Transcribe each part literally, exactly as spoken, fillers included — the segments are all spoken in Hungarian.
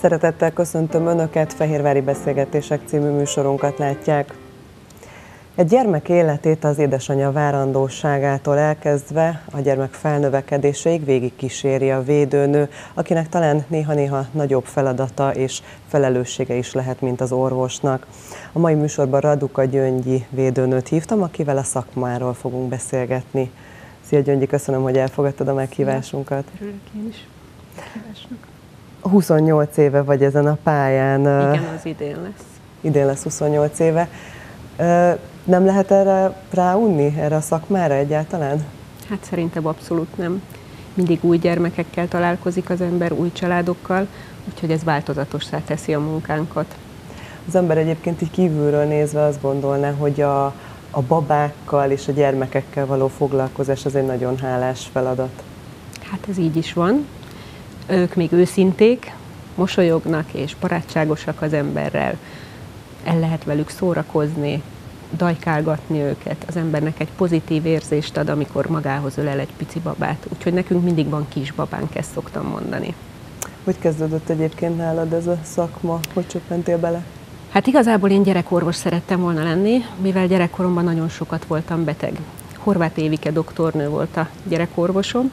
Szeretettel köszöntöm Önöket, Fehérvári Beszélgetések című műsorunkat látják. Egy gyermek életét az édesanyja várandóságától elkezdve a gyermek felnövekedéséig végig kíséri a védőnő, akinek talán néha-néha nagyobb feladata és felelőssége is lehet, mint az orvosnak. A mai műsorban Raduka Gyöngyi védőnőt hívtam, akivel a szakmáról fogunk beszélgetni. Szia Gyöngyi, köszönöm, hogy elfogadtad a meghívásunkat. Örülök én is a meghívásnak. huszonnyolc éve vagy ezen a pályán. Igen, az idén lesz. Idén lesz huszonnyolc éve. Nem lehet erre ráunni, erre a szakmára egyáltalán? Hát szerintem abszolút nem. Mindig új gyermekekkel találkozik az ember, új családokkal, úgyhogy ez változatossá teszi a munkánkat. Az ember egyébként így kívülről nézve azt gondolná, hogy a, a babákkal és a gyermekekkel való foglalkozás az egy nagyon hálás feladat. Hát ez így is van. Ők még őszinték, mosolyognak és barátságosak az emberrel. El lehet velük szórakozni, dajkálgatni őket. Az embernek egy pozitív érzést ad, amikor magához ölel egy pici babát. Úgyhogy nekünk mindig van kis babánk, ezt szoktam mondani. Hogy kezdődött egyébként nálad ez a szakma? Hogy csöppentél bele? Hát igazából én gyerekorvos szerettem volna lenni, mivel gyerekkoromban nagyon sokat voltam beteg. Horváth Évike doktornő volt a gyerekorvosom,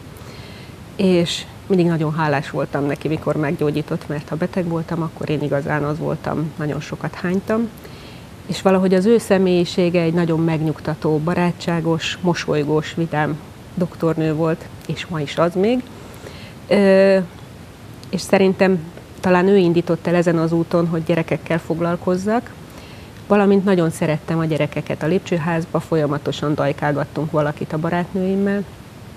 és mindig nagyon hálás voltam neki, mikor meggyógyított, mert ha beteg voltam, akkor én igazán az voltam, nagyon sokat hánytam. És valahogy az ő személyisége egy nagyon megnyugtató, barátságos, mosolygós, vidám doktornő volt, és ma is az még. Ö, és szerintem talán ő indított el ezen az úton, hogy gyerekekkel foglalkozzak, valamint nagyon szerettem a gyerekeket a lépcsőházba, folyamatosan dajkálgattunk valakit a barátnőimmel.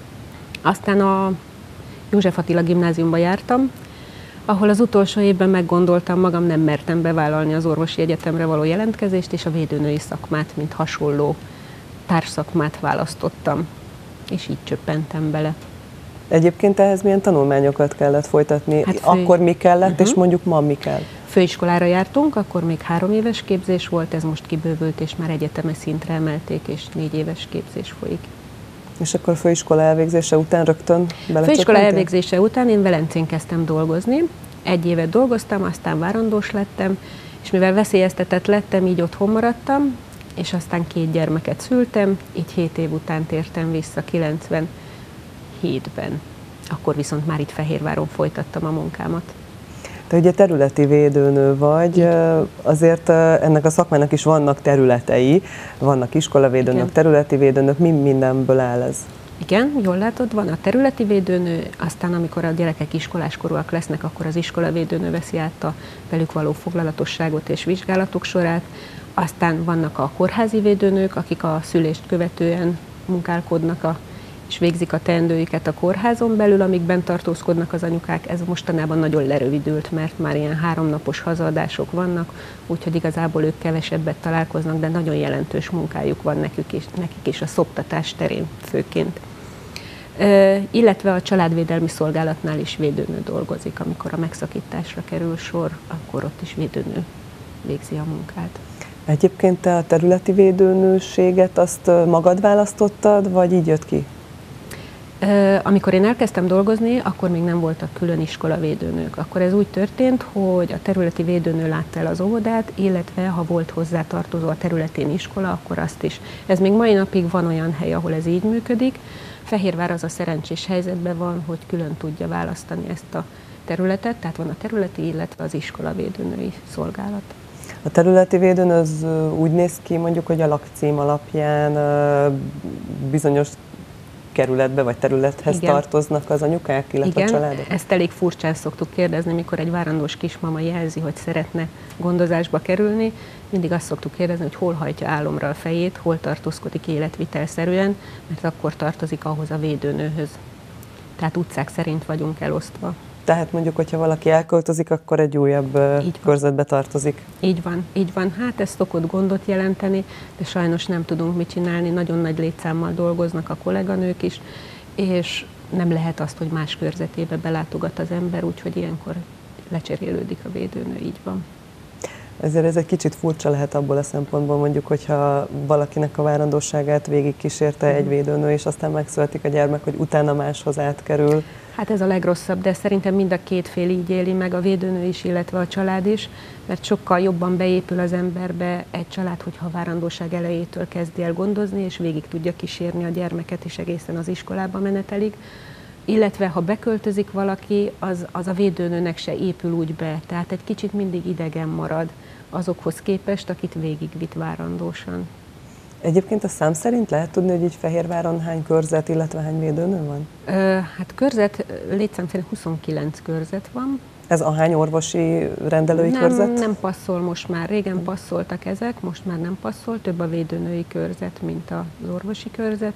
Aztán a József Attila gimnáziumba jártam, ahol az utolsó évben meggondoltam magam, nem mertem bevállalni az orvosi egyetemre való jelentkezést, és a védőnői szakmát, mint hasonló társszakmát választottam, és így csöppentem bele. Egyébként ehhez milyen tanulmányokat kellett folytatni? Hát fő... Akkor mi kellett, uh-huh. és mondjuk ma mi kell? Főiskolára jártunk, akkor még három éves képzés volt, ez most kibővült, és már egyetemes szintre emelték, és négy éves képzés folyik. És akkor a főiskola elvégzése után rögtön belecsöppentél? Főiskola elvégzése után én Velencén kezdtem dolgozni. Egy évet dolgoztam, aztán várandós lettem, és mivel veszélyeztetett lettem, így otthon maradtam, és aztán két gyermeket szültem, így hét év után tértem vissza kilencvenhétben. Akkor viszont már itt Fehérváron folytattam a munkámat. Te ugye területi védőnő vagy, igen. Azért ennek a szakmának is vannak területei, vannak iskolavédőnök, igen. területi védőnök, mi mindenből áll ez? Igen, jól látod, van a területi védőnő, aztán amikor a gyerekek iskoláskorúak lesznek, akkor az iskolavédőnő veszi át a velük való foglalatosságot és vizsgálatok sorát, aztán vannak a kórházi védőnők, akik a szülést követően munkálkodnak a és végzik a teendőiket a kórházon belül, amíg bent tartózkodnak az anyukák. Ez mostanában nagyon lerövidült, mert már ilyen háromnapos hazaadások vannak, úgyhogy igazából ők kevesebbet találkoznak, de nagyon jelentős munkájuk van nekük is, nekik is a szoptatás terén főként. E, illetve a családvédelmi szolgálatnál is védőnő dolgozik, amikor a megszakításra kerül sor, akkor ott is védőnő végzi a munkát. Egyébként te a területi védőnőséget azt magad választottad, vagy így jött ki? Amikor én elkezdtem dolgozni, akkor még nem voltak külön iskolavédőnők. Akkor ez úgy történt, hogy a területi védőnő látta el az óvodát, illetve ha volt hozzá tartozó a területén iskola, akkor azt is. Ez még mai napig van olyan hely, ahol ez így működik. Fehérvár az a szerencsés helyzetben van, hogy külön tudja választani ezt a területet, tehát van a területi, illetve az iskolavédőnői szolgálat. A területi védőnő az úgy néz ki, mondjuk, hogy a lakcím alapján bizonyos kerületbe vagy területhez igen. tartoznak az anyukák, illetve igen, a családok? Ezt elég furcsán szoktuk kérdezni, mikor egy várandós kismama jelzi, hogy szeretne gondozásba kerülni. Mindig azt szoktuk kérdezni, hogy hol hajtja álomra a fejét, hol tartózkodik életvitelszerűen, mert akkor tartozik ahhoz a védőnőhöz. Tehát utcák szerint vagyunk elosztva. Tehát mondjuk, hogyha valaki elköltözik, akkor egy újabb körzetbe tartozik. Így van, így van. Hát ez szokott gondot jelenteni, de sajnos nem tudunk mit csinálni. Nagyon nagy létszámmal dolgoznak a kolléganők is, és nem lehet azt, hogy más körzetébe belátogat az ember, úgyhogy ilyenkor lecserélődik a védőnő, így van. Ezért ez egy kicsit furcsa lehet abból a szempontból, mondjuk, hogyha valakinek a várandóságát végigkísérte egy védőnő, és aztán megszületik a gyermek, hogy utána máshoz átkerül. Hát ez a legrosszabb, de szerintem mind a két fél így éli meg, a védőnő is, illetve a család is, mert sokkal jobban beépül az emberbe egy család, hogyha a várandóság elejétől kezdi el gondozni, és végig tudja kísérni a gyermeket is egészen az iskolába menetelig. Illetve ha beköltözik valaki, az, az a védőnőnek se épül úgy be, tehát egy kicsit mindig idegen marad azokhoz képest, akit végigvitt várandósan. Egyébként a szám szerint lehet tudni, hogy így Fehérváron hány körzet, illetve hány védőnő van? Ö, hát körzet, létszám szerint huszonkilenc körzet van. Ez a hány orvosi rendelői nem, körzet? Nem passzol most már, régen passzoltak ezek, most már nem passzol, több a védőnői körzet, mint az orvosi körzet,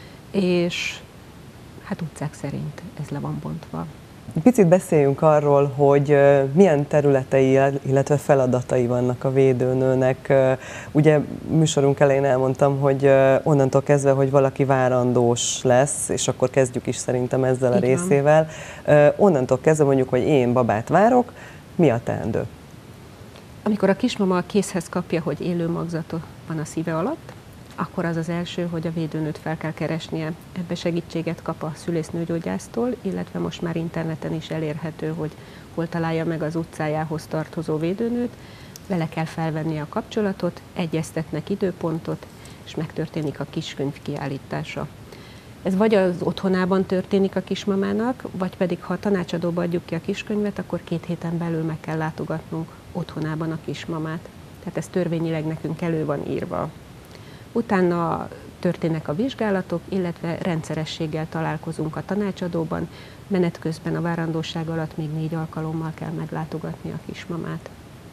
és hát utcák szerint ez le van bontva. Picit beszéljünk arról, hogy milyen területei, illetve feladatai vannak a védőnőnek. Ugye műsorunk elején elmondtam, hogy onnantól kezdve, hogy valaki várandós lesz, és akkor kezdjük is szerintem ezzel a részével. Onnantól kezdve mondjuk, hogy én babát várok, mi a teendő? Amikor a kismama a kézhez kapja, hogy élő magzata van a szíve alatt, akkor az az első, hogy a védőnőt fel kell keresnie. Ebbe segítséget kap a szülésznőgyógyásztól, illetve most már interneten is elérhető, hogy hol találja meg az utcájához tartozó védőnőt. Vele kell felvenni a kapcsolatot, egyeztetnek időpontot, és megtörténik a kiskönyv kiállítása. Ez vagy az otthonában történik a kismamának, vagy pedig ha a tanácsadóba adjuk ki a kiskönyvet, akkor két héten belül meg kell látogatnunk otthonában a kismamát. Tehát ez törvényileg nekünk elő van írva. Utána történnek a vizsgálatok, illetve rendszerességgel találkozunk a tanácsadóban. Menet közben a várandóság alatt még négy alkalommal kell meglátogatni a kismamát.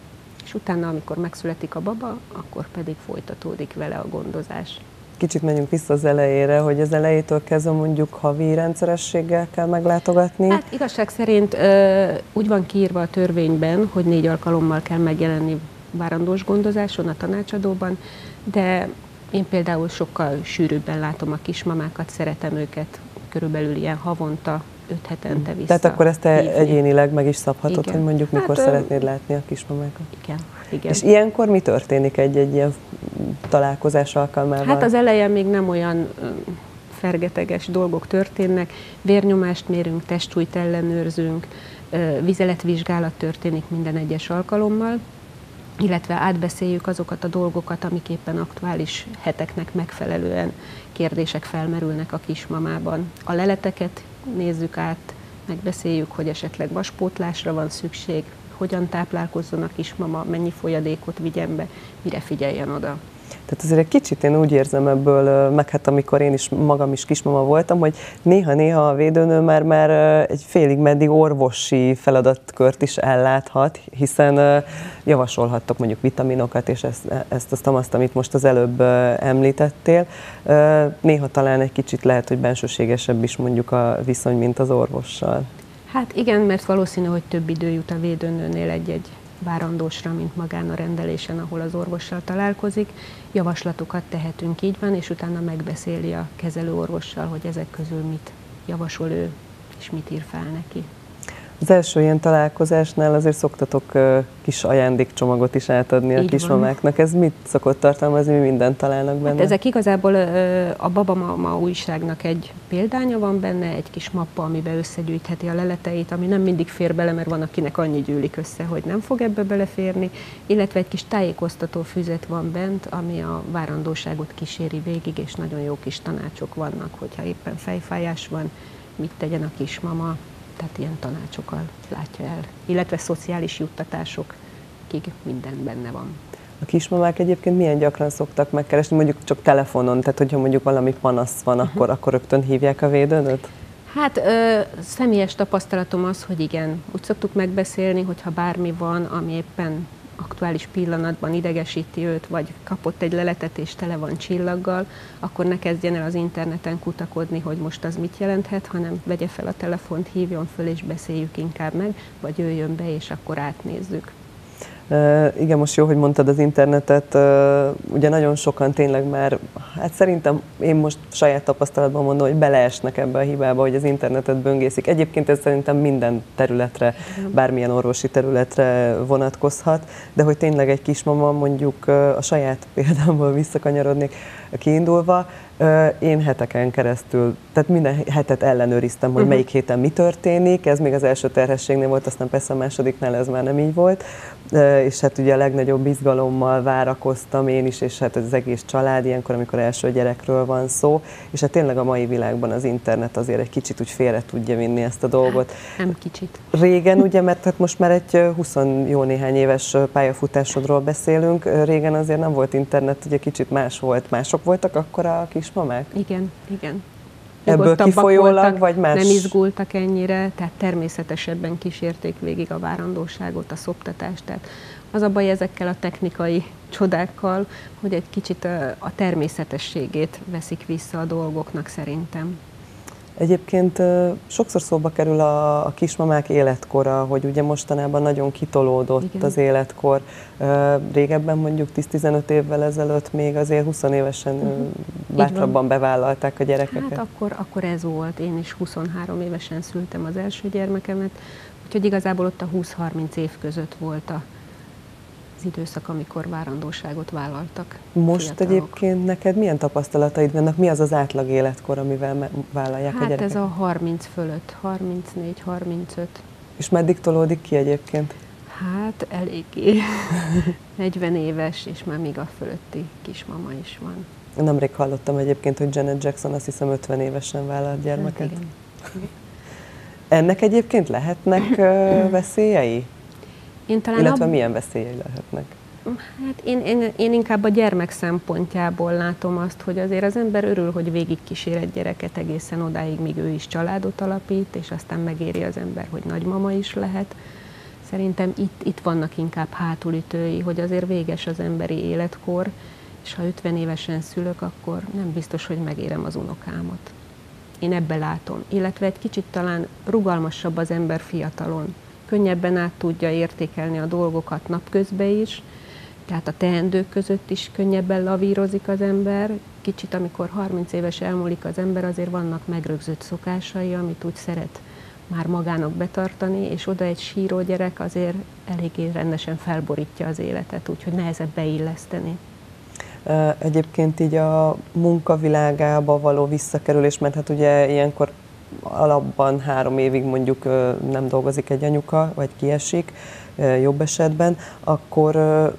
És utána, amikor megszületik a baba, akkor pedig folytatódik vele a gondozás. Kicsit menjünk vissza az elejére, hogy az elejétől kezdve mondjuk havi rendszerességgel kell meglátogatni. Hát igazság szerint ö, úgy van kiírva a törvényben, hogy négy alkalommal kell megjelenni várandós gondozáson a tanácsadóban, de én például sokkal sűrűbben látom a kismamákat, szeretem őket, körülbelül ilyen havonta, öt hetente vissza. Tehát akkor ezt te hívni. Egyénileg meg is szabhatod, Igen. hogy mondjuk mikor hát, szeretnéd látni a kismamákat? Igen, igen. És ilyenkor mi történik egy-egy ilyen találkozás alkalmával? Hát az elején még nem olyan fergeteges dolgok történnek, vérnyomást mérünk, testsúlyt ellenőrzünk, vizeletvizsgálat történik minden egyes alkalommal, illetve átbeszéljük azokat a dolgokat, amik éppen aktuális heteknek megfelelően kérdések felmerülnek a kismamában. A leleteket nézzük át, megbeszéljük, hogy esetleg vaspótlásra van szükség, hogyan táplálkozzon a kismama, mennyi folyadékot vigyen be, mire figyeljen oda. Tehát azért egy kicsit én úgy érzem ebből, meg hát amikor én is magam is kismama voltam, hogy néha-néha a védőnő már, már egy félig meddig orvosi feladatkört is elláthat, hiszen javasolhattok mondjuk vitaminokat, és ezt, ezt azt, azt, amit most az előbb említettél. Néha talán egy kicsit lehet, hogy bensőségesebb is mondjuk a viszony, mint az orvossal. Hát igen, mert valószínű, hogy több idő jut a védőnőnél egy-egy várandósra, mint magán a rendelésen, ahol az orvossal találkozik. Javaslatokat tehetünk, így van, és utána megbeszéli a kezelőorvossal, hogy ezek közül mit javasol ő, és mit ír fel neki. Az első ilyen találkozásnál azért szoktatok kis ajándékcsomagot is átadni a kismamáknak. Ez mit szokott tartalmazni, mi mindent találnak benne? Hát ezek igazából a Babamama újságnak egy példánya van benne, egy kis mappa, amiben összegyűjtheti a leleteit, ami nem mindig fér bele, mert van, akinek annyi gyűlik össze, hogy nem fog ebbe beleférni, illetve egy kis tájékoztató füzet van bent, ami a várandóságot kíséri végig, és nagyon jó kis tanácsok vannak, hogyha éppen fejfájás van, mit tegyen a kismama. Tehát ilyen tanácsokkal látja el, illetve szociális juttatások, kik minden benne van. A kismamák egyébként milyen gyakran szoktak megkeresni, mondjuk csak telefonon, tehát hogyha mondjuk valami panasz van, uh-huh. akkor, akkor rögtön hívják a védőnőt? Hát ö, személyes tapasztalatom az, hogy igen, úgy szoktuk megbeszélni, hogyha bármi van, ami éppen aktuális pillanatban idegesíti őt, vagy kapott egy leletet és tele van csillaggal, akkor ne kezdjen el az interneten kutakodni, hogy most az mit jelenthet, hanem vegye fel a telefont, hívjon föl és beszéljük inkább meg, vagy jöjjön be és akkor átnézzük. Uh, igen, most jó, hogy mondtad az internetet, uh, ugye nagyon sokan tényleg már, hát szerintem én most saját tapasztalatban mondom, hogy beleesnek ebbe a hibába, hogy az internetet böngészik. Egyébként ez szerintem minden területre, bármilyen orvosi területre vonatkozhat, de hogy tényleg egy kismama, mondjuk uh, a saját példámból visszakanyarodnék kiindulva, én heteken keresztül, tehát minden hetet ellenőriztem, hogy uh-huh. melyik héten mi történik, ez még az első terhességnél volt, aztán persze a másodiknál ez már nem így volt, és hát ugye a legnagyobb izgalommal várakoztam én is, és hát az egész család ilyenkor, amikor első gyerekről van szó, és hát tényleg a mai világban az internet azért egy kicsit úgy félre tudja vinni ezt a dolgot. Nem kicsit. Régen ugye, mert hát most már egy húsz jó néhány éves pályafutásodról beszélünk, régen azért nem volt internet, ugye kicsit más volt, mások voltak akkor a kismamák? Igen, igen. Ebből kifolyólag, voltak, vagy más? Nem izgultak ennyire, tehát természetesebben kísérték végig a várandóságot, a szoptatást. Tehát az a baj ezekkel a technikai csodákkal, hogy egy kicsit a természetességét veszik vissza a dolgoknak szerintem. Egyébként sokszor szóba kerül a, a kismamák életkora, hogy ugye mostanában nagyon kitolódott Igen. az életkor. Régebben mondjuk tíz-tizenöt évvel ezelőtt még azért húsz évesen uh-huh. bátrabban bevállalták a gyerekeket. Hát akkor, akkor ez volt. Én is huszonhárom évesen szültem az első gyermekemet, úgyhogy igazából ott a húsz-harminc év között volt a az időszak, amikor várandóságot vállaltak. Most fiatalok. Egyébként neked milyen tapasztalataid vannak? Mi az az átlag életkor, amivel vállalják hát a gyerekeket? Hát ez a harminc fölött, harmincnégy harmincöt. És meddig tolódik ki egyébként? Hát eléggé. negyven éves, és már még a fölötti kismama is van. Nemrég hallottam egyébként, hogy Janet Jackson azt hiszem ötven évesen vállalt gyermeket. Hát igen. Ennek egyébként lehetnek veszélyei? Én talán Illetve ab... milyen veszélyei lehetnek? Hát én, én, én inkább a gyermek szempontjából látom azt, hogy azért az ember örül, hogy végigkísér egy gyereket egészen odáig, míg ő is családot alapít, és aztán megéri az ember, hogy nagymama is lehet. Szerintem itt, itt vannak inkább hátulütői, hogy azért véges az emberi életkor, és ha ötven évesen szülök, akkor nem biztos, hogy megérem az unokámat. Én ebbe látom. Illetve egy kicsit talán rugalmasabb az ember fiatalon. Könnyebben át tudja értékelni a dolgokat napközben is, tehát a teendők között is könnyebben lavírozik az ember. Kicsit, amikor harminc éves elmúlik az ember, azért vannak megrögzött szokásai, amit úgy szeret már magának betartani, és oda egy síró gyerek azért eléggé rendesen felborítja az életet, úgyhogy nehezebb beilleszteni. Egyébként így a munkavilágába való visszakerülés, mert hát ugye ilyenkor alapban három évig mondjuk nem dolgozik egy anyuka, vagy kiesik, jobb esetben, akkor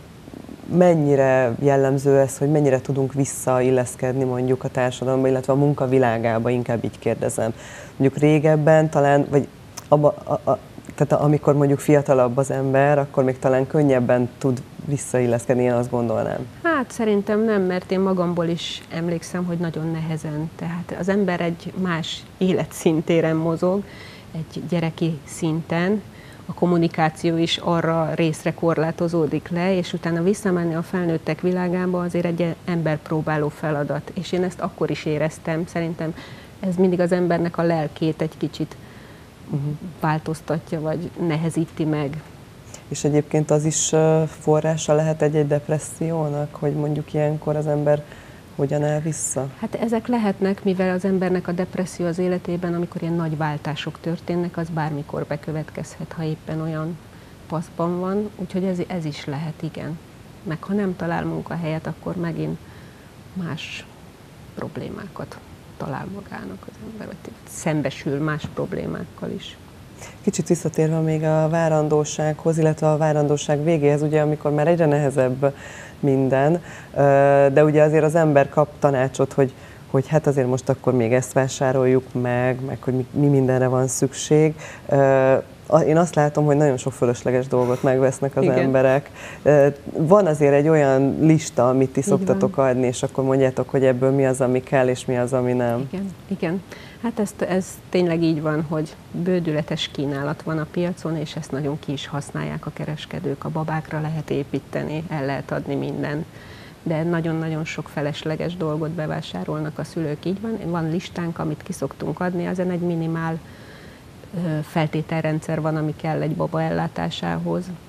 mennyire jellemző ez, hogy mennyire tudunk visszailleszkedni mondjuk a társadalomba, illetve a munkavilágába, inkább így kérdezem. Mondjuk régebben talán, vagy abba, a, a, tehát amikor mondjuk fiatalabb az ember, akkor még talán könnyebben tud visszailleszkedni, én azt gondolnám. Hát szerintem nem, mert én magamból is emlékszem, hogy nagyon nehezen. Tehát az ember egy más életszintéren mozog, egy gyereki szinten, a kommunikáció is arra részre korlátozódik le, és utána visszamenni a felnőttek világába azért egy emberpróbáló feladat. És én ezt akkor is éreztem. Szerintem ez mindig az embernek a lelkét egy kicsit uh-huh. változtatja, vagy nehezíti meg. És egyébként az is forrása lehet egy-egy depressziónak, hogy mondjuk ilyenkor az ember hogyan áll vissza? Hát ezek lehetnek, mivel az embernek a depresszió az életében, amikor ilyen nagy váltások történnek, az bármikor bekövetkezhet, ha éppen olyan paszban van, úgyhogy ez, ez is lehet, igen. Meg ha nem talál munkahelyet, akkor megint más problémákat talál magának az ember, vagy szembesül más problémákkal is. Kicsit visszatérve még a várandósághoz, illetve a várandóság végéhez, ugye amikor már egyre nehezebb minden, de ugye azért az ember kap tanácsot, hogy, hogy hát azért most akkor még ezt vásároljuk meg, meg hogy mi, mi mindenre van szükség. Én azt látom, hogy nagyon sok fölösleges dolgot megvesznek az Igen. emberek. Van azért egy olyan lista, amit ti szoktatok adni, és akkor mondjátok, hogy ebből mi az, ami kell, és mi az, ami nem. Igen, Igen. Hát ez, ez tényleg így van, hogy bődületes kínálat van a piacon, és ezt nagyon ki is használják a kereskedők. A babákra lehet építeni, el lehet adni minden, de nagyon-nagyon sok felesleges dolgot bevásárolnak a szülők, így van. Van listánk, amit ki szoktunk adni, ezen egy minimál feltételrendszer van, ami kell egy baba ellátásához.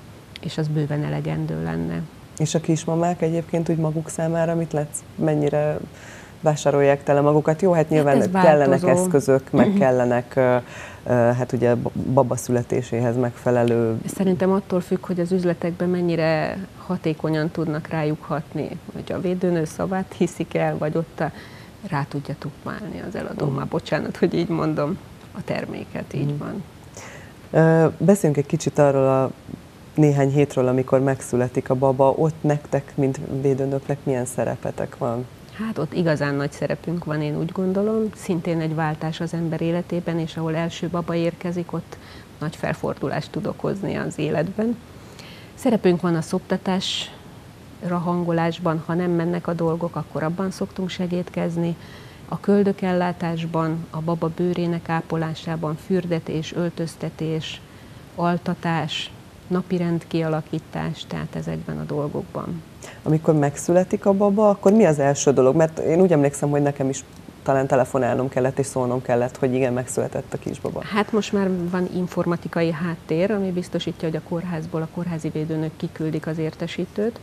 és az bőven elegendő lenne. És a kismamák egyébként úgy maguk számára mit látsz, mennyire vásárolják tele magukat? Jó, hát nyilván hát kellenek eszközök, meg kellenek hát ugye baba születéséhez megfelelő. Szerintem attól függ, hogy az üzletekben mennyire hatékonyan tudnak rájuk hatni, hogy a védőnő szavát hiszik el, vagy ott a, rá tudja tukmálni az eladó, már bocsánat, hogy így mondom, a terméket, így van. Beszéljünk egy kicsit arról a néhány hétről, amikor megszületik a baba, ott nektek, mint védőnöknek milyen szerepetek van? Hát ott igazán nagy szerepünk van, én úgy gondolom. Szintén egy váltás az ember életében, és ahol első baba érkezik, ott nagy felfordulást tud okozni az életben. Szerepünk van a szoptatásra hangolásban, ha nem mennek a dolgok, akkor abban szoktunk segítkezni. A köldökellátásban, a baba bőrének ápolásában, fürdetés, öltöztetés, altatás, napirend kialakítás, tehát ezekben a dolgokban. Amikor megszületik a baba, akkor mi az első dolog? Mert én úgy emlékszem, hogy nekem is talán telefonálnom kellett és szólnom kellett, hogy igen, megszületett a kisbaba. Hát most már van informatikai háttér, ami biztosítja, hogy a kórházból a kórházi védőnök kiküldik az értesítőt.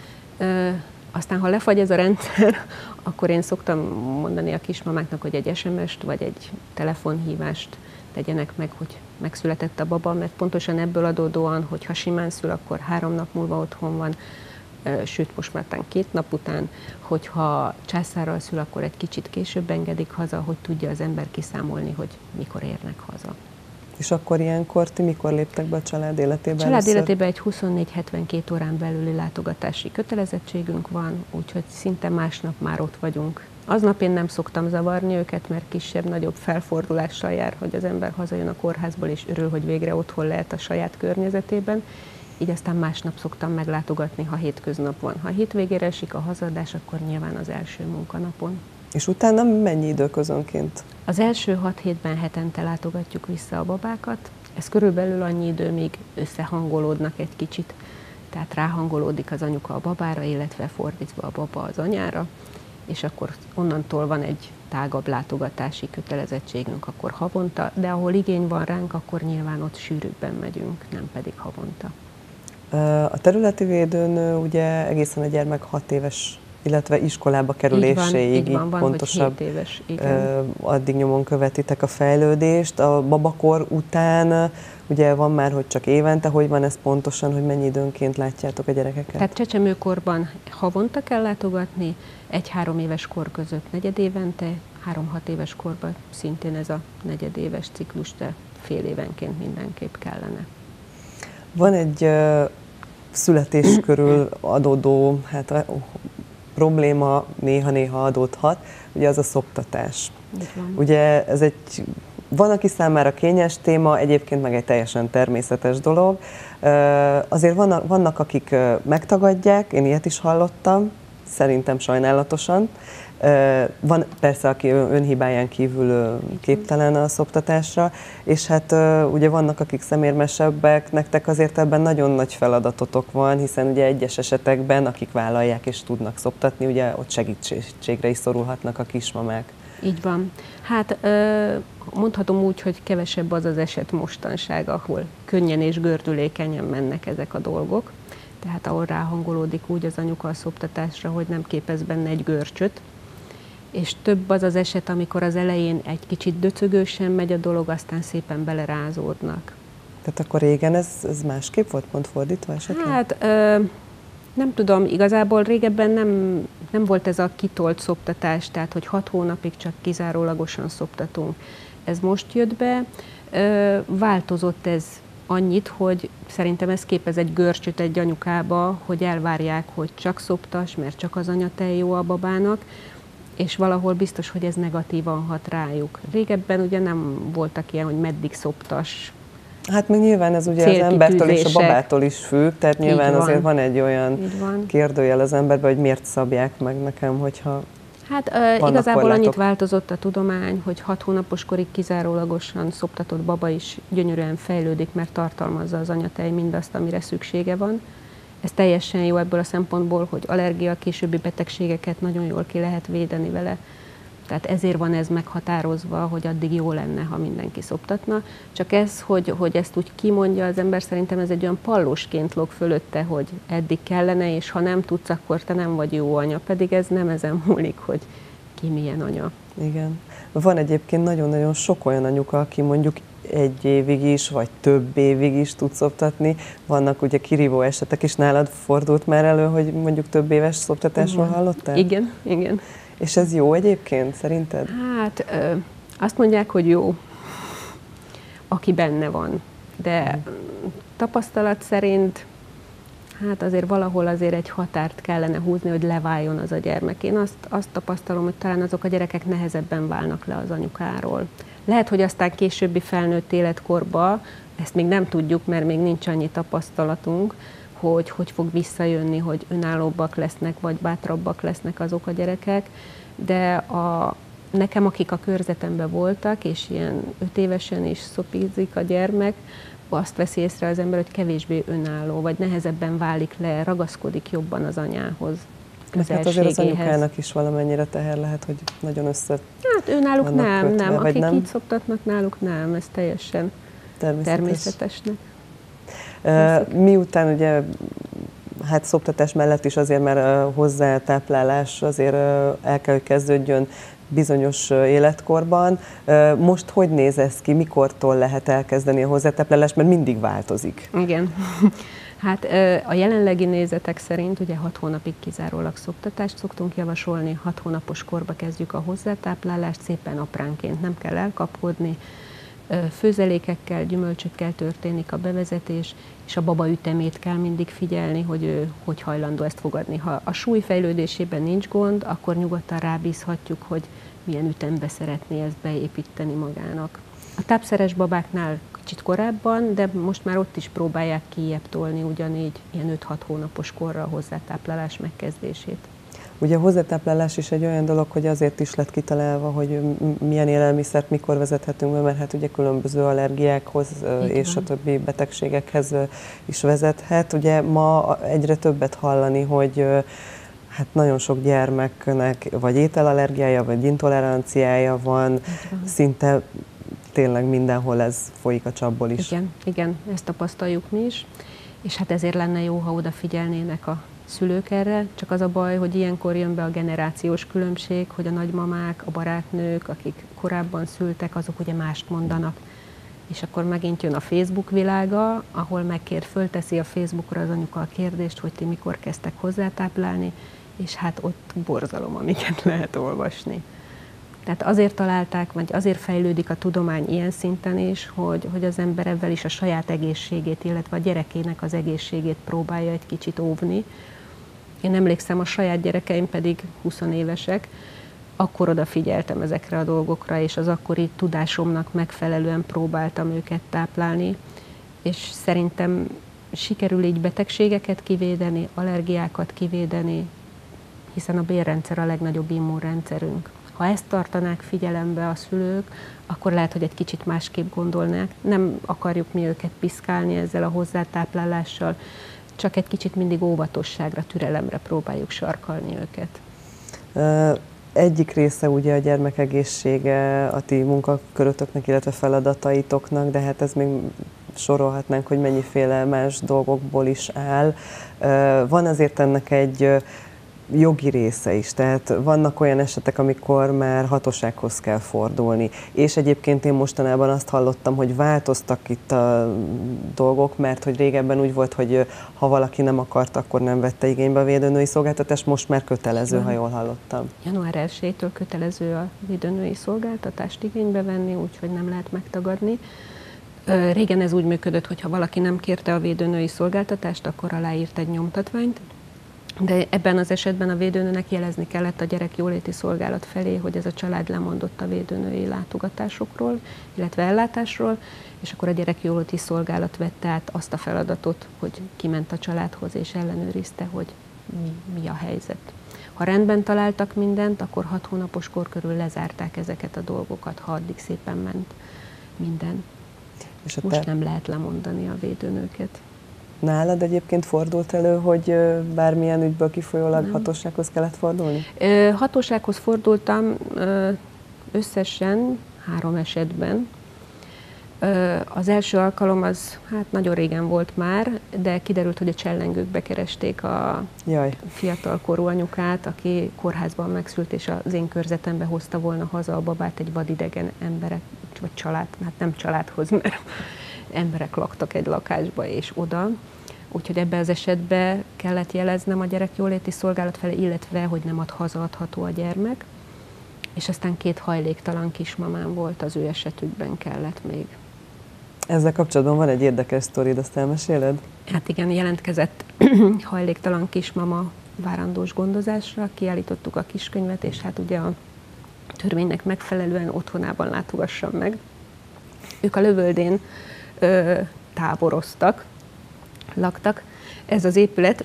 E, aztán, ha lefagy ez a rendszer, akkor én szoktam mondani a kismamáknak, hogy egy es em est vagy egy telefonhívást tegyenek meg, hogy megszületett a baba, mert pontosan ebből adódóan, hogy ha simán szül, akkor három nap múlva otthon van, sőt most már tán két nap után, hogyha császárral szül, akkor egy kicsit később engedik haza, hogy tudja az ember kiszámolni, hogy mikor érnek haza. És akkor ilyenkor ti mikor léptek be a család életébe? A család életében egy huszonnégy hetvenkét órán belüli látogatási kötelezettségünk van, úgyhogy szinte másnap már ott vagyunk. Aznap én nem szoktam zavarni őket, mert kisebb-nagyobb felfordulással jár, hogy az ember hazajön a kórházból, és örül, hogy végre otthon lehet a saját környezetében. Így aztán másnap szoktam meglátogatni, ha hétköznap van. Ha hétvégére esik a hazadás, akkor nyilván az első munkanapon. És utána mennyi időközönként? Az első hat hétben hetente látogatjuk vissza a babákat. Ez körülbelül annyi idő, míg összehangolódnak egy kicsit. Tehát ráhangolódik az anyuka a babára, illetve fordítva a baba az anyára. És akkor onnantól van egy tágabb látogatási kötelezettségünk, akkor havonta, de ahol igény van ránk, akkor nyilván ott sűrűbben megyünk, nem pedig havonta. A területi védőnő ugye egészen a gyermek hat éves, illetve iskolába kerüléséig, így van, így van, van, pontosabb, hogy hét éves, igen. Addig nyomon követitek a fejlődést. A babakor után ugye van már, hogy csak évente, hogy van ez pontosan, hogy mennyi időnként látjátok a gyerekeket? Tehát csecsemőkorban havonta kell látogatni, egy-három éves kor között negyedévente, három-hat éves korban szintén ez a negyedéves ciklus, de fél évenként mindenképp kellene. Van egy uh, születés körül adódó hát, uh, probléma, néha-néha adódhat, ugye az a szoptatás. Ugye ez egy, van, aki számára kényes téma, egyébként meg egy teljesen természetes dolog. Uh, azért vannak, vannak, akik uh, megtagadják, én ilyet is hallottam, szerintem sajnálatosan. Van persze, aki önhibáján kívül képtelen a szoptatásra, és hát ugye vannak, akik szemérmesebbek, nektek azért ebben nagyon nagy feladatotok van, hiszen ugye egyes esetekben, akik vállalják és tudnak szoptatni, ugye ott segítségre is szorulhatnak a kismamák. Így van. Hát mondhatom úgy, hogy kevesebb az az eset mostanság, ahol könnyen és gördülékenyen mennek ezek a dolgok. Tehát ahol ráhangolódik úgy az anyuka a szoptatásra, hogy nem képez benne egy görcsöt. És több az az eset, amikor az elején egy kicsit döcögősen megy a dolog, aztán szépen belerázódnak. Tehát akkor régen ez, ez másképp volt, pont fordítva esetleg? Hát ö, nem tudom, igazából régebben nem, nem volt ez a kitolt szoptatás, tehát hogy hat hónapig csak kizárólagosan szoptatunk. Ez most jött be, ö, változott ez annyit, hogy szerintem ez képez egy görcsöt egy anyukába, hogy elvárják, hogy csak szoptas, mert csak az anyatej jó a babának, és valahol biztos, hogy ez negatívan hat rájuk. Régebben ugye nem voltak ilyen, hogy meddig szoptas. Hát még nyilván ez ugye az embertől és a babától is függ, tehát nyilván van. Azért van egy olyan van. kérdőjel az emberben, hogy miért szabják meg nekem, hogyha Hát uh, igazából korlátok. Annyit változott a tudomány, hogy hat hónapos korig kizárólagosan szoptatott baba is gyönyörűen fejlődik, mert tartalmazza az anyatej mindazt, amire szüksége van. Ez teljesen jó ebből a szempontból, hogy allergia, későbbi betegségeket nagyon jól ki lehet védeni vele. Tehát ezért van ez meghatározva, hogy addig jó lenne, ha mindenki szoptatna. Csak ez, hogy, hogy ezt úgy kimondja az ember, szerintem ez egy olyan pallósként lóg fölötte, hogy eddig kellene, és ha nem tudsz, akkor te nem vagy jó anya. Pedig ez nem ezen múlik, hogy ki milyen anya. Igen. Van egyébként nagyon-nagyon sok olyan anyuka, aki mondjuk egy évig is, vagy több évig is tud szoptatni. Vannak ugye kirívó esetek is, nálad fordult már elő, hogy mondjuk több éves szoptatásról hallottál? Igen, igen. És ez jó egyébként, szerinted? Hát ö, azt mondják, hogy jó, aki benne van. De tapasztalat szerint hát azért valahol azért egy határt kellene húzni, hogy leváljon az a gyermek. Én azt, azt tapasztalom, hogy talán azok a gyerekek nehezebben válnak le az anyukáról. Lehet, hogy aztán későbbi felnőtt életkorban, ezt még nem tudjuk, mert még nincs annyi tapasztalatunk, hogy hogy fog visszajönni, hogy önállóbbak lesznek, vagy bátrabbak lesznek azok a gyerekek. De a, nekem, akik a körzetemben voltak, és ilyen öt évesen is szopizik a gyermek, azt veszi észre az ember, hogy kevésbé önálló, vagy nehezebben válik le, ragaszkodik jobban az anyához, Hát azért az anyukának is valamennyire teher lehet, hogy nagyon össze. Hát ő náluk nem, kötve, nem. Akik nem? így szoptatnak, náluk nem, ez teljesen Természetes. természetesnek. Uh, miután ugye, hát szoptatás mellett is azért, mert uh, hozzátáplálás azért uh, el kell, hogy kezdődjön bizonyos életkorban. Most hogy néz ez ki, mikortól lehet elkezdeni a hozzátáplálást, mert mindig változik? Igen. Hát a jelenlegi nézetek szerint ugye hat hónapig kizárólag szoptatást szoktunk javasolni, hat hónapos korba kezdjük a hozzátáplálást, szépen apránként, nem kell elkapkodni, főzelékekkel, gyümölcsökkel történik a bevezetés, és a baba ütemét kell mindig figyelni, hogy ő hogy hajlandó ezt fogadni. Ha a súly fejlődésében nincs gond, akkor nyugodtan rábízhatjuk, hogy milyen ütembe szeretné ezt beépíteni magának. A tápszeres babáknál kicsit korábban, de most már ott is próbálják kijjebb tolni ugyanígy ilyen öt-hat hónapos korra a hozzátáplálás megkezdését. Ugye a hozzátáplálás is egy olyan dolog, hogy azért is lett kitalálva, hogy milyen élelmiszert mikor vezethetünk be, mert hát ugye különböző allergiákhoz Így és van. a többi betegségekhez is vezethet. Ugye ma egyre többet hallani, hogy hát nagyon sok gyermeknek vagy ételallergiája, vagy intoleranciája van, szinte tényleg mindenhol ez folyik a csapból is. Igen, igen, ezt tapasztaljuk mi is, és hát ezért lenne jó, ha odafigyelnének a szülők erre, csak az a baj, hogy ilyenkor jön be a generációs különbség, hogy a nagymamák, a barátnők, akik korábban szültek, azok ugye mást mondanak. És akkor megint jön a Facebook világa, ahol megkér, fölteszi a Facebookra az anyuka a kérdést, hogy ti mikor kezdtek hozzátáplálni, és hát ott borzalom, amiket lehet olvasni. Tehát azért találták, vagy azért fejlődik a tudomány ilyen szinten is, hogy, hogy az ember ebben is a saját egészségét, illetve a gyerekének az egészségét próbálja egy kicsit óvni. Én emlékszem, a saját gyerekeim pedig húsz évesek, akkor odafigyeltem ezekre a dolgokra, és az akkori tudásomnak megfelelően próbáltam őket táplálni, és szerintem sikerül így betegségeket kivédeni, allergiákat kivédeni, hiszen a bélrendszer a legnagyobb immunrendszerünk. Ha ezt tartanák figyelembe a szülők, akkor lehet, hogy egy kicsit másképp gondolnák. Nem akarjuk mi őket piszkálni ezzel a hozzátáplálással, csak egy kicsit mindig óvatosságra, türelemre próbáljuk sarkalni őket. Egyik része ugye a gyermekegészsége a ti munkakörötöknek, illetve feladataitoknak, de hát ez még sorolhatnánk, hogy mennyiféle más dolgokból is áll. Van azért ennek egy jogi része is, tehát vannak olyan esetek, amikor már hatósághoz kell fordulni. És egyébként én mostanában azt hallottam, hogy változtak itt a dolgok, mert hogy régebben úgy volt, hogy ha valaki nem akart, akkor nem vette igénybe a védőnői szolgáltatást, most már kötelező, ha jól hallottam. január elsejétől kötelező a védőnői szolgáltatást igénybe venni, úgyhogy nem lehet megtagadni. Régen ez úgy működött, hogy ha valaki nem kérte a védőnői szolgáltatást, akkor aláírt egy nyomtatványt, de ebben az esetben a védőnőnek jelezni kellett a gyerek jóléti szolgálat felé, hogy ez a család lemondott a védőnői látogatásokról, illetve ellátásról, és akkor a gyerek jóléti szolgálat vette át azt a feladatot, hogy kiment a családhoz és ellenőrizte, hogy mi, mi a helyzet. Ha rendben találtak mindent, akkor hat hónapos kor körül lezárták ezeket a dolgokat, ha addig szépen ment minden. És Most te... nem lehet lemondani a védőnőket. Nálad egyébként fordult elő, hogy bármilyen ügyből kifolyólag Nem. hatósághoz kellett fordulni? Hatósághoz fordultam összesen három esetben. Az első alkalom az hát nagyon régen volt már, de kiderült, hogy a csellengőkbe keresték a Jaj. fiatalkorú anyukát, aki kórházban megszült, és az én körzetembe hozta volna haza a babát egy vadidegen emberek, vagy család, hát nem családhoz, mert emberek laktak egy lakásba és oda. Úgyhogy ebben az esetben kellett jeleznem a gyerekjóléti szolgálat felé, illetve, hogy nem ad hazaadható a gyermek. És aztán két hajléktalan kismamám volt, az ő esetükben kellett még. Ezzel kapcsolatban van egy érdekes sztorid, azt elmeséled? Hát igen, jelentkezett hajléktalan kismama várandós gondozásra, kiállítottuk a kiskönyvet, és hát ugye a törvénynek megfelelően otthonában látogassam meg. Ők a Lövöldén ö, táboroztak, laktak. Ez az épület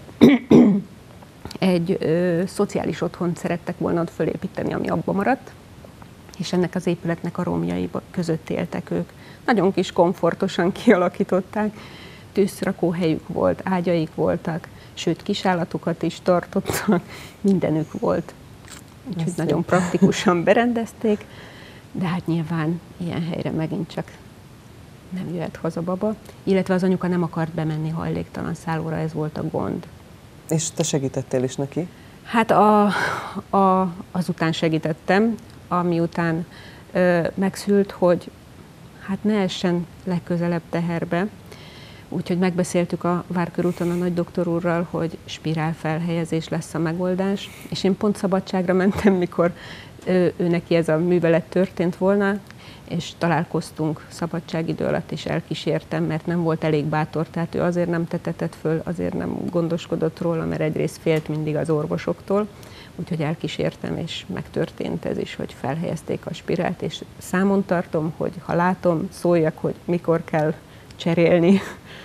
egy ö, szociális otthont szerettek volna ott fölépíteni, ami abba maradt, és ennek az épületnek a romjai között éltek ők. Nagyon kis komfortosan kialakították, tűzrakóhelyük volt, ágyaik voltak, sőt kisállatokat is tartottak, mindenük volt. Úgyhogy nagyon praktikusan berendezték, de hát nyilván ilyen helyre megint csak nem jöhet haza baba, illetve az anyuka nem akart bemenni hajléktalan szállóra, ez volt a gond. És te segítettél is neki? Hát a, a, azután segítettem, amiután ö, megszült, hogy hát ne essen legközelebb teherbe. Úgyhogy megbeszéltük a Várkörúton a nagy doktor úrral, hogy spirál felhelyezés lesz a megoldás, és én pont szabadságra mentem, mikor ő, ő neki ez a művelet történt volna, és találkoztunk szabadságidő alatt, és elkísértem, mert nem volt elég bátor, tehát ő azért nem tetetett föl, azért nem gondoskodott róla, mert egyrészt félt mindig az orvosoktól, úgyhogy elkísértem, és megtörtént ez is, hogy felhelyezték a spirált, és számon tartom, hogy ha látom, szóljak, hogy mikor kell cserélni,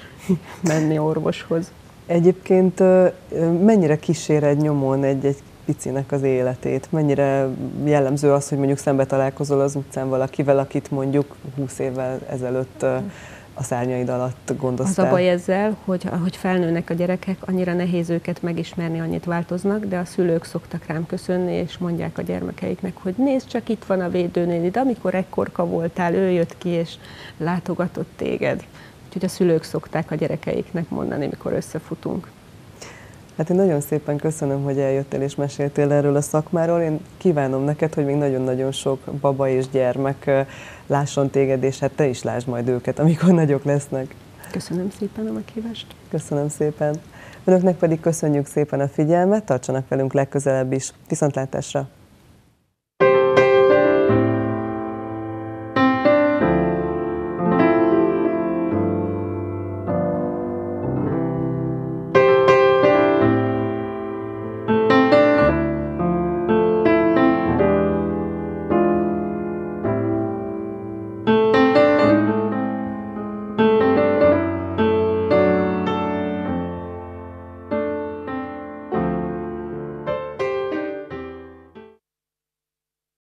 menni orvoshoz. Egyébként mennyire kíséred nyomon egy-egy picinek az életét? Mennyire jellemző az, hogy mondjuk szembe találkozol az utcán valakivel, akit mondjuk húsz évvel ezelőtt a szárnyaid alatt gondoztál? Az a baj ezzel, hogy ahogy felnőnek a gyerekek, annyira nehéz őket megismerni, annyit változnak, de a szülők szoktak rám köszönni, és mondják a gyermekeiknek, hogy nézd, csak itt van a védőnéni, de amikor ekkorka voltál, ő jött ki, és látogatott téged. Úgyhogy a szülők szokták a gyerekeiknek mondani, mikor összefutunk. Hát én nagyon szépen köszönöm, hogy eljöttél és meséltél erről a szakmáról. Én kívánom neked, hogy még nagyon-nagyon sok baba és gyermek lásson téged, és hát te is lásd majd őket, amikor nagyok lesznek. Köszönöm szépen a meghívást. Köszönöm szépen. Önöknek pedig köszönjük szépen a figyelmet, tartsanak velünk legközelebb is. Viszontlátásra!